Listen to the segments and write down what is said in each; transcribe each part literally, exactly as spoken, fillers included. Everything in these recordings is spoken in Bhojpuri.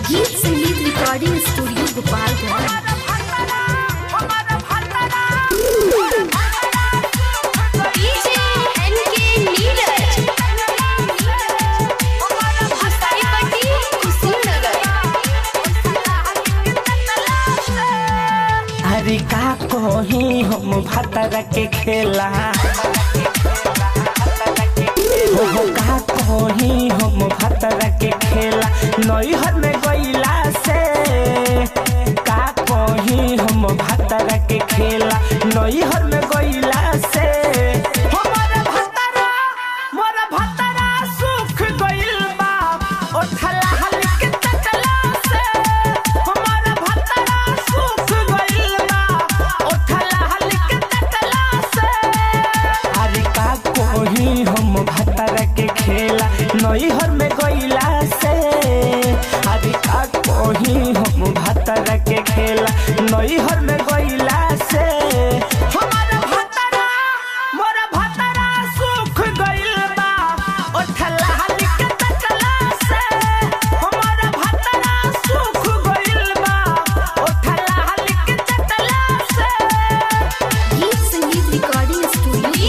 गीत संगीत रिकॉर्डिंग स्टूडियो गोपालगंज। अरे का कहीं हम भतरा के खेला, हो का कहीं हम भतरा के खेला, नैहर में गईला से का कहीं हम भतरा के खेला, नैहर में गईला से हमारा भतरा मोरा भतरा सुख गइल बा ओठला हल्के तकला से, हमारा भतरा सुख गइल बा ओठला हल्के तकला से। अरे का कहीं हम भतरा के खेला, नैहर में गईला से, अरे का कहीं हम भतरा के खेला, नैहर में गईला से हमारा भतरा मोरा भतरा सुख गइल बा ओठला हल्के तकला से, हमारा भतरा सुख गइल बा ओठला हल्के तकला से। गीत संगीत रिकॉर्डिंग स्टूडियो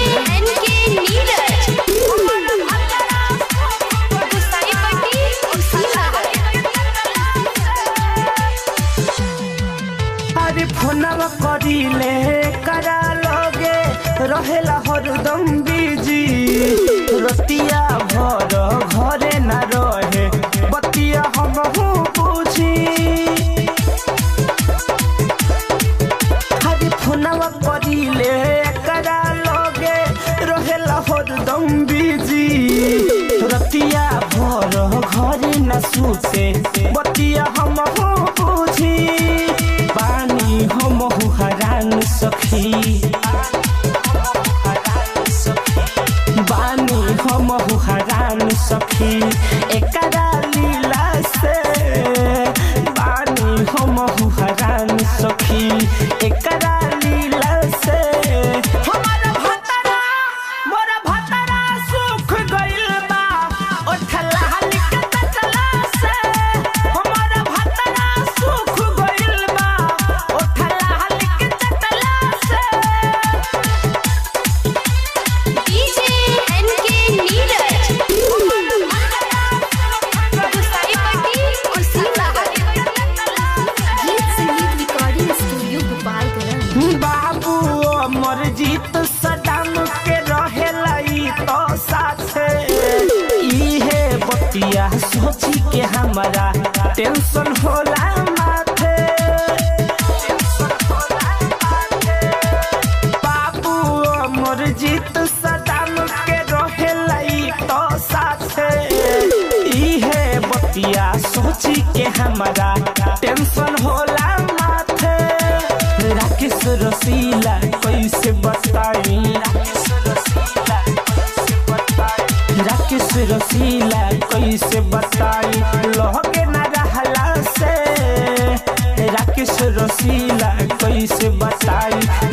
अरे फोनवा करीले करा लगे रहेला हरदम बिजी, रतिया भर घरे न रहे बतिया हम पूछी। अरे फोनवा करीले करा लगे रहेला हरदम बिजी, रतिया भर घरे न सुते बतिया हम पूछी। बानी हम हरान सखी, बानी हम हरान सखी एकरा लीला से, बानी हम हरान सखी एकरा लीला से। हमारा भतरा मोरा भतरा सुख गइल बा ओठला हल्के तकला से, हमारा भतरा सुख गइल बा ओठला हल्के तकला से। गीत संगीत रिकॉर्डिंग स्टूडियो गोपालगंज। बाबू अमर जीत सदाम के रहेला ई तो साथे, इहे बतिया सोची के हमारा टेंशन होला माथे, बाबू अमर जीत सदाम के रहेला ई तो साथे, इहे बतिया सोची के हमारा टेंशन होला माथे। राकेश रसीला कैसे बताई, राकेश रसीला कैसे बताई लहके न रहला से, राकेश रसीला कैसे बताई